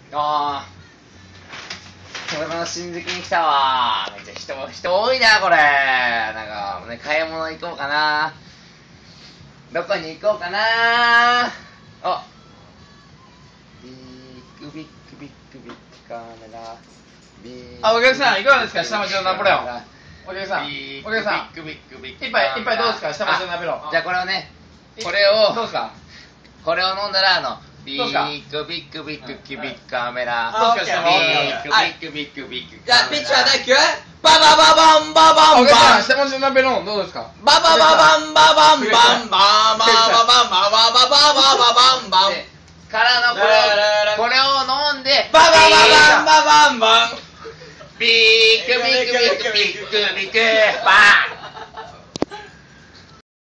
あー、俺の新宿に来たわ。めっちゃ人多いな、これ。なんか、ね、買い物行こうかな。どこに行こうかな。あ、ビッグビッグビッグビッグカメラ。 お客さん、いかがですか、下町のナポレオン。お客さん、一杯どうですか、下町のナポレオン。 じゃあこれをね、これを、 どうですか、 これを飲んだら、ビッグビッグビッグキュビッグカメラ。 どうですか、 ビッグビッグビッグビッグじゃあピッチは第9ババババンババンお客さん、 バン下町のナポレオンどうですか。 ババババンババンバンバンバンババババババババンバンからのこれを飲んで、 ババババンババンバンビッグビッグビッグビッグビッグバーン。